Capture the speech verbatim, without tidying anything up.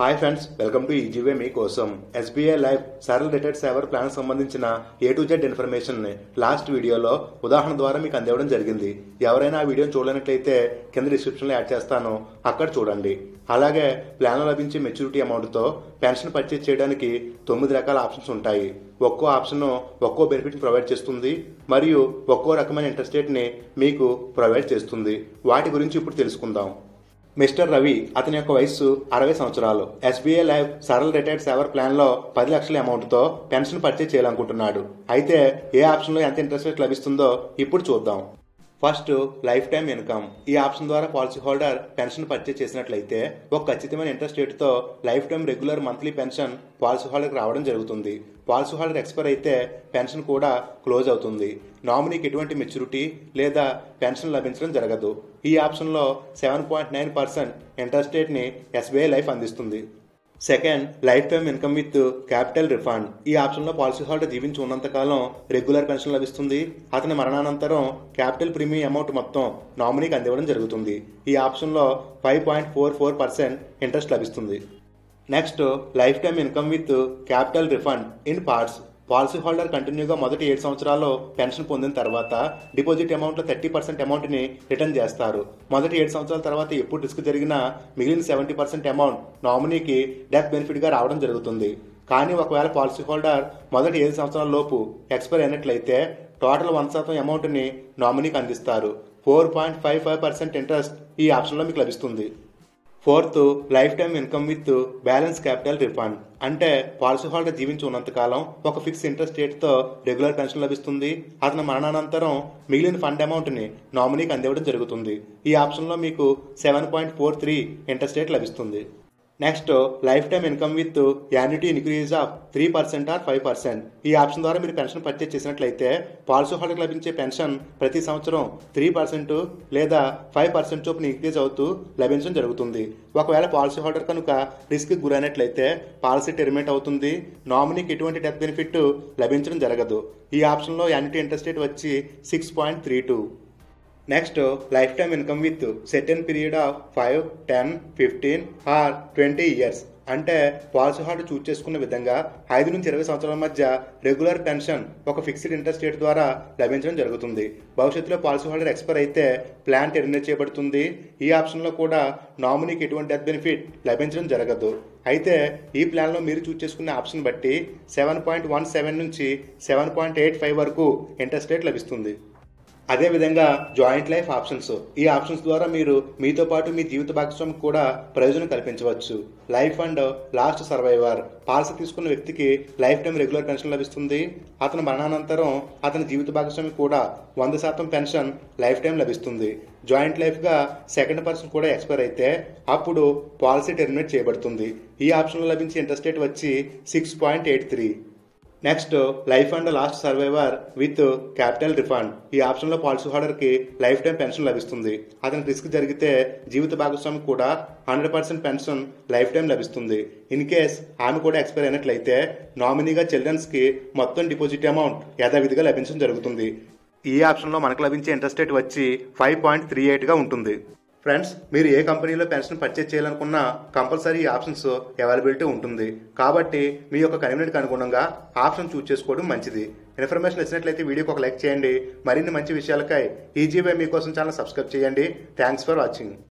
Hi friends, welcome to easy way మీకోసం. SBI life Saral retired saver plan సంబంధించిన A to Z information ని last వీడియోలో ఉదాహరణ ద్వారా మీకు అందివ్వడం జరిగింది. ఎవరైనా ఆ వీడియోని చూడనట్లయితే కింద డిస్క్రిప్షన్ లో యాడ్ చేస్తాను, అక్కడ చూడండి. అలాగే ప్లాన్ లో లభించే మెచ్యూరిటీ అమౌంట్ తో పెన్షన్ పర్చేజ్ చేయడానికి తొమ్మిది రకాల ఆప్షన్స్ ఉంటాయి. ఒక్కో ఆప్షన్ ఒక్కో బెనిఫిట్ ప్రొవైడ్ చేస్తుంది మరియు ఒక్కో రకమైన ఇంట్రెస్ట్ రేట్ ని మీకు ప్రొవైడ్ చేస్తుంది. వాటి గురించి ఇప్పుడు తెలుసుకుందాం. మిస్టర్ రవి, అతని యొక్క వయస్సు అరవై సంవత్సరాలు. SBI life Saral retired saver plan లో పది లక్షల అమౌంట్ తో పెన్షన్ పర్చేజ్ చేయాలనుకుంటున్నాడు. అయితే ఏ ఆప్షన్ లో ఎంత ఇంట్రెస్ట్ రేట్ లభిస్తుందో ఇప్పుడు చూద్దాం. First, life time income. ఈ ఆప్షన్ ద్వారా పాలసీ హోల్డర్ పెన్షన్ పర్చేజ్ చేసినట్లయితే ఒక ఖచ్చితమైన ఇంట్రెస్ట్ రేట్ తో life time regular monthly pension policy హోల్డర్కి రావడం జరుగుతుంది. పాలసీ హోల్డర్ ఎక్స్పైర్ అయితే పెన్షన్ కూడా క్లోజ్ అవుతుంది. నామినీకి ఎటువంటి మెచ్యూరిటీ లేదా పెన్షన్ లభించడం జరగదు. ఈ ఆప్షన్ లో seven point nine percent interest rate ని ఎస్బీఐ లైఫ్ అందిస్తుంది. Second, life time income with capital refund. ఈ ఆప్షన్ లో పాలసీ హోల్డర్ జీవించి ఉన్నంతకాలం రెగ్యులర్ పెన్షన్ లభిస్తుంది. అతని మరణానంతరం క్యాపిటల్ ప్రీమియం అమౌంట్ మొత్తం నామినీకి అందివ్వడం జరుగుతుంది. ఈ ఆప్షన్ లో five point four four percent interest లభిస్తుంది. Next, life time income with capital refund in parts. Policy holder కంటిన్యూగా మొదటి ఏడు సంవత్సరాల్లో పెన్షన్ పొందిన తర్వాత డిపాజిట్ అమౌంట్ లో థర్టీ పర్సెంట్ అమౌంట్ ని రిటర్న్ చేస్తారు. మొదటి ఏడు సంవత్సరాల తర్వాత ఎప్పుడు రిస్క్ జరిగినా మిగిలిన సెవెంటీ పర్సెంట్ అమౌంట్ నామినీకి డెత్ బెనిఫిట్ గా రావడం జరుగుతుంది. కానీ ఒకవేళ పాలసీ హోల్డర్ మొదటి ఏడు సంవత్సరాల లోపు ఎక్స్పైర్ అయినట్లయితే టోటల్ వంద శాతం అమౌంట్ ని నామినీకి అందిస్తారు. Four point five five percent interest ఈ ఆప్షన్ లో మీకు లభిస్తుంది. Fourth, life time income with balance capital refund. అంటే పాలసీ హోల్డర్ జీవించి ఉన్నంతకాలం ఒక ఫిక్స్ ఇంట్రెస్ట్ రేట్ తో రెగ్యులర్ పెన్షన్ లభిస్తుంది. అతని మరణానంతరం మిగిలిన ఫండ్ అమౌంట్ ని నామినీకి అందివ్వడం జరుగుతుంది. ఈ ఆప్షన్ లో మీకు seven point four three interest rate లభిస్తుంది. Next, life time income with annuity increase of three percent or five percent. ఈ ఆప్షన్ ద్వారా మీరు పెన్షన్ పర్చేజ్ చేసినట్లయితే పాలసీ హోల్డర్కి లభించే పెన్షన్ ప్రతి సంవత్సరం త్రీ పర్సెంట్ లేదా ఫైవ్ పర్సెంట్ చొప్పున ఇంక్రీజ్ అవుతూ లభించడం జరుగుతుంది. ఒకవేళ పాలసీ హోల్డర్ కనుక రిస్క్ గురైనట్లయితే పాలసీ టెర్మినేట్ అవుతుంది. నామినీకి ఎటువంటి డెత్ బెనిఫిట్ లభించడం జరగదు. ఈ ఆప్షన్ లో యాన్యుటీ ఇంట్రెస్ట్ రేట్ వచ్చి six point three two. Next, life time income with certain period of five ten fifteen or twenty years. అంటే పాలసీ హోల్డర్ చూస్ చేసుకున్న విధంగా ఐదు నుంచి ఇరవై సంవత్సరాల మధ్య రెగ్యులర్ పెన్షన్ ఒక ఫిక్స్డ్ ఇంట్రెస్ట్ రేట్ ద్వారా లభించడం జరుగుతుంది. భవిష్యత్తులో పాలసీ హోల్డర్ ఎక్స్పైర్ అయితే ప్లాన్ టెర్మినేట్ చేయబడుతుంది. ఈ ఆప్షన్ లో కూడా నామినీకి ఎటువంటి డెత్ బెనిఫిట్ లభించడం జరగదు. అయితే ఈ ప్లాన్ లో మీరు చూస్ చేసుకున్న ఆప్షన్ బట్టి సెవెన్ పాయింట్ వన్ సెవెన్ నుంచి సెవెన్ పాయింట్ ఎయిట్ ఫైవ్ వరకు ఇంట్రెస్ట్ రేట్ లభిస్తుంది. అదేవిధంగా జాయింట్ లైఫ్ ఆప్షన్స్. ఈ ఆప్షన్స్ ద్వారా మీరు మీతో పాటు మీ జీవిత భాగస్వామికి కూడా ప్రయోజనం కల్పించవచ్చు. Life and last survivor. Policy తీసుకున్న వ్యక్తికి లైఫ్ టైం రెగ్యులర్ పెన్షన్ లభిస్తుంది. అతని మరణానంతరం అతని జీవిత భాగస్వామికి కూడా వంద శాతం పెన్షన్ లైఫ్ టైం లభిస్తుంది. జాయింట్ లైఫ్ గా సెకండ్ పర్సన్ కూడా ఎక్స్పైర్ అయితే అప్పుడు పాలసీ టెర్మినేట్ చేయబడుతుంది. ఈ ఆప్షన్ లో లభించే ఇంట్రెస్ట్ రేట్ వచ్చి six point eight three. Next, life and last survivor with capital refund. ఈ ఆప్షన్ లో పాలసీ హోల్డర్ కి లైఫ్ టైం పెన్షన్ లభిస్తుంది. అతనికి రిస్క్ జరిగితే జీవిత భాగస్వామికి కూడా hundred percent pension life time లభిస్తుంది. ఇన్ కేస్ ఆమె కూడా ఎక్స్పైర్ అయినట్లయితే నామినీగా చిల్డ్రన్స్ కి మొత్తం డిపాజిట్ అమౌంట్ యథావిధిగా లభించడం జరుగుతుంది. ఈ ఆప్షన్ లో మనకు లభించే ఇంట్రెస్ట్ రేట్ వచ్చి ఫైవ్ పాయింట్ త్రీ ఎయిట్ గా ఉంటుంది. ఫ్రెండ్స్, మీరు ఏ కంపెనీలో పెన్షన్ పర్చేజ్ చేయాలనుకున్నా కంపల్సరీ ఆప్షన్స్ అవైలబిలిటీ ఉంటుంది. కాబట్టి మీ యొక్క కన్వీనియంట్కి అనుగుణంగా ఆప్షన్ చూస్ చేసుకోవడం మంచిది. ఇన్ఫర్మేషన్ వచ్చినట్లయితే వీడియోకి ఒక లైక్ చేయండి. మరిన్ని మంచి విషయాలకై ఈజీవే మీకోసం ఛానల్ సబ్స్క్రైబ్ చేయండి. Thanks for watching.